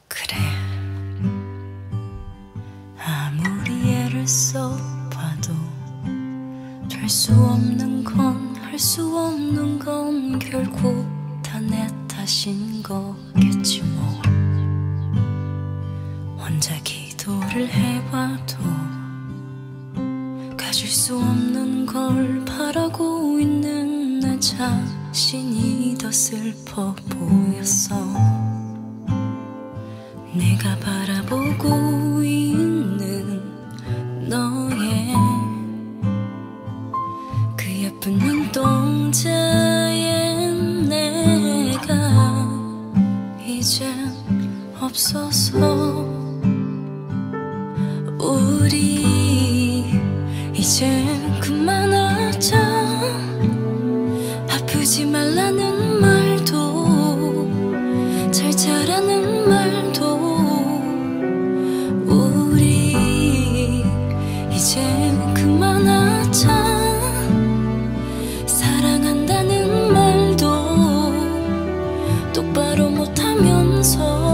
그래, 아무리 애를 써봐도 될 수 없는 건, 할 수 없는 건 결국 다 내 탓인 거겠지 뭐. 혼자 기도를 해봐도 가질 수 없는 걸 바라고 있는 나 자신이 더 슬퍼 보였어. 내가 바라보고 있는 너의 그 예쁜 눈동자에 내가 이젠 없어서 우리 이젠 그만하자. 아프지 말라는 말도 잘 자라는 말도 우리 이젠 그만하자. 사랑한다는 말도 똑바로 못하면서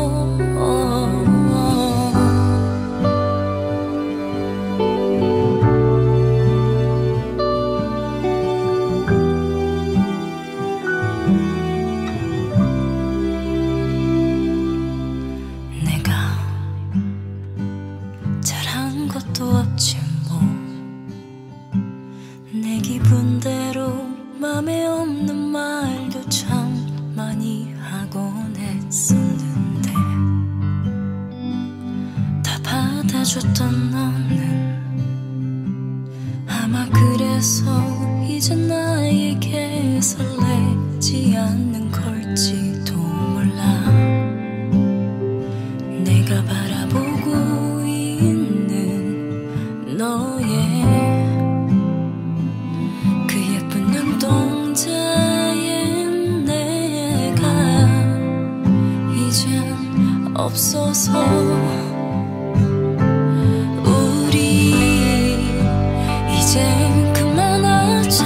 것도 없지 뭐. 내 기분대로 맘에 없는 말도 참 많이 하곤 했었는데 다 받아줬던 너는 아마 그래서 이제 나에게 설레지 않는 걸지도 몰라. 내가 바라보고 너의 그 예쁜 눈동자에 내가 이젠 없어서 우리 이젠 그만하자.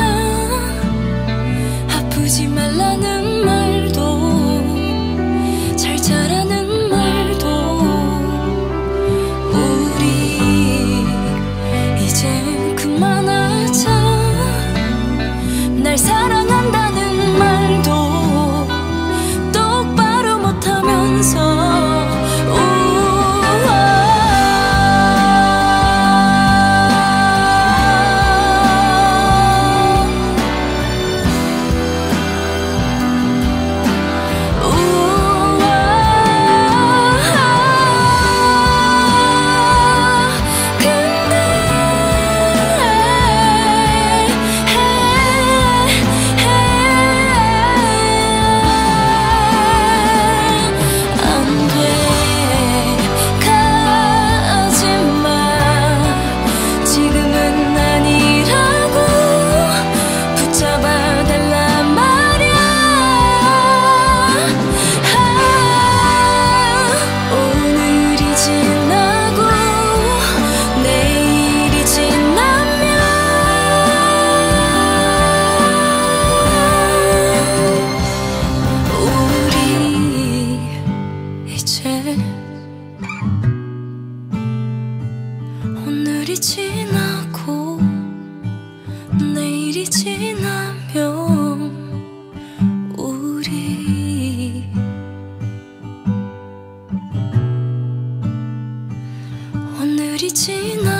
아프지 말라는 말도 잘 자라는 말도 우리 이젠 그만하자. 날 사랑한다는 말도 똑바로 못하면서 오늘이 지나고 내일이 지나면 우리 오늘이 지나